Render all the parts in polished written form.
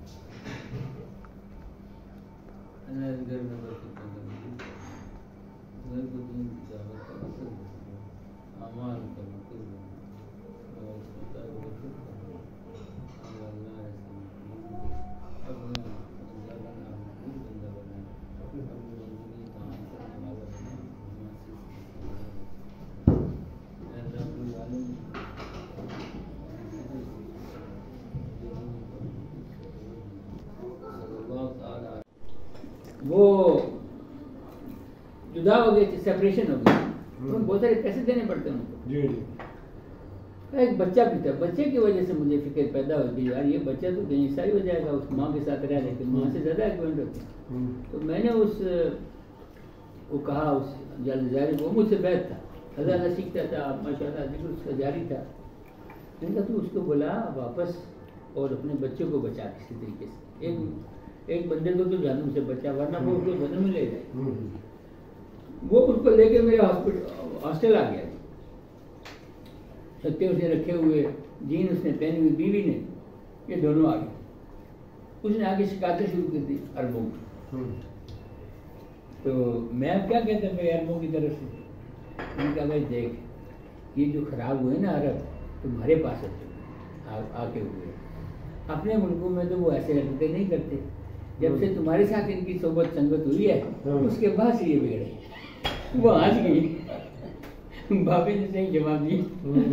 घर में घर को दिन अमाल वो जुदा हो गए, सेपरेशन हो गई, तो बहुत सारे पैसे देने पड़ते हैं उनको। जी जी। एक बच्चा भी था, बच्चे की वजह से मुझे फिक्र पैदा हुई कि यार ये बच्चा तो कहीं ईसाई हो जाएगा, उस माँ के साथ रह, लेकिन माँ से ज़्यादा एग्रीमेंट होती है। तो मैंने वो कहा उस जारी, वो मुझसे बैठ था, हज़ार सीखता था माशाल्लाह, जिक्र उसका जारी था। मैंने कहा तू उसको बुला वापस और अपने बच्चों को बचा किसी तरीके से। एक बंदे को तो जन्म से बचा, वरना वो उसको जन्म में ले जाए। वो उसको लेके मेरे हॉस्टल आ गया। छत्ते उसने रखे हुए, जीन उसने पहनी हुई, बीवी ने, ये दोनों आ गए। उसने आगे शिकायतें शुरू कर दी अरबों की। तो मैं अब क्या कहता भाई अरबों की तरफ से, मैंने कहा भाई देख, ये जो खराब हुए ना अरब, तुम्हारे पास आके हुए, अपने मुल्कों में तो वो ऐसे हरकतें नहीं करते। जब से तुम्हारे साथ इनकी सोबत संगत हुई है, उसके बाद से ये बिगड़े। वो आज गई, भाभी ने सही जवाब दी।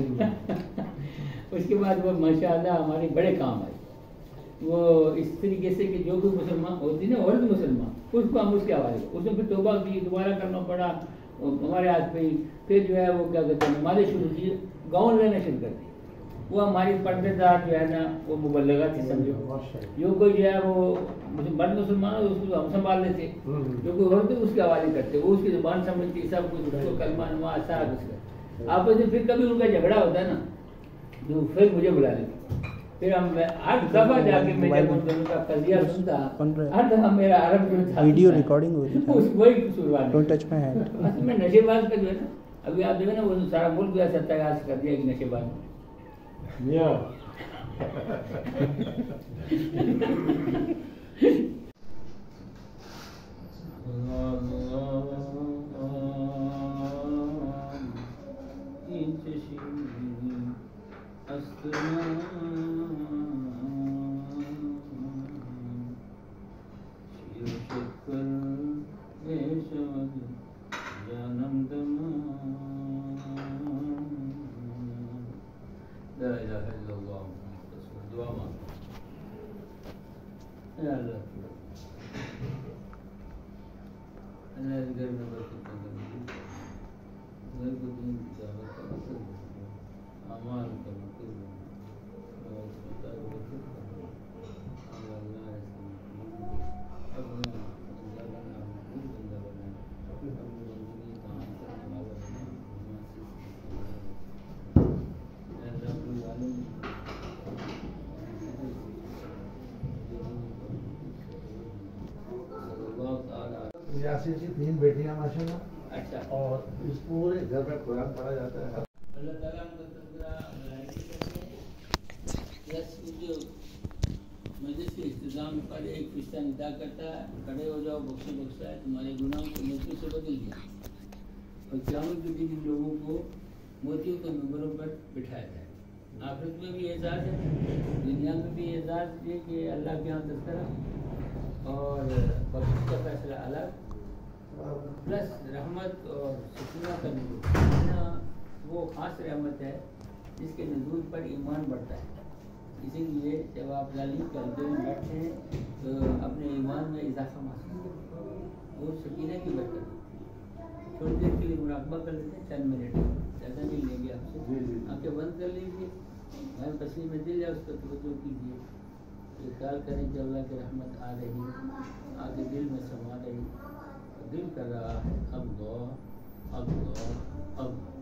उसके बाद वो माशाअल्लाह हमारे बड़े काम आई। वो इस तरीके से कि जो कोई मुसलमान होती ना, औरत मुसलमान, उसको हम उसके हवाले, उसने फिर तौबा की, दोबारा करना पड़ा हमारे हाथ पे। फिर जो है वो क्या कहते हैं, नमाज़ें शुरू की, गाँव रहना शुरू कर दी। वो हमारी पर्देदार जो है ना, वो मुबल्लिगा थी समझो। जो कोई जो है वो मर्द मुसलमान हो उसको हम संभाल लेते, जो कोई औरत उसके हवाले करते, वो उसकी जुबान समझती, सब कुछ उसको कलमा नमाज सारा कुछ। आपस में फिर कभी उनका झगड़ा होता है ना, तो फिर मुझे बुला लेते। फिर हम हर दफा जाके मैं जब उन दोनों का कजिया सुनता, हर दफा मेरा अरब जो था, वीडियो रिकॉर्डिंग हो रही है, वही कसूरवार। Don't touch my hand. असल में नशेबाज का जो है ना, अभी आप देखो ना, वो सारा मुल्क जो है सत्यानाश कर दिया कि नशेबाज। घर में घर को दिन अमाल यासीन की 3 बेटियां माशाल्लाह। अच्छा। और इस पूरे घर में कुरान पढ़ा जाता है। अल्लाह ताला हमको तंदरा मलाइका करते हैं। यस जो मजलिस के इंतजाम पर एक फरिश्ता निदा करता है, खड़े हो जाओ, बख्शा है, तुम्हारे गुनाहों को मोतियों से बदल दिया। और क़यामत के दिन लोगों को मोतियों के मिंबरों पर बिठाया जाए। आखिरत में भी एजाज़ है, दुनिया में भी एजाज़ है कि अल्लाह के यहाँ तज़किरा और बख्शिश का फैसला अलग, प्लस रहमत और सुकूना का नज़ूल। वो ख़ास रहमत है जिसके नज़ूल पर ईमान बढ़ता है। इसीलिए जब आप लाली करते में बैठते हैं तो अपने ईमान में इजाफा महसूस करते हैं। वो सकीना की बरकत। थोड़ी देर के लिए मुराकबा कर लेते हैं, चंद मिनट, ज़्यादा नहीं लेंगे आपसे। आंखें बंद कर लीजिए, मैं पसीने में दिल है उसको तवज्जो कीजिए। ये ख्याल करें कि अल्लाह की रहमत आ रही, आगे दिल में समा रही, दिल कर रहा है अब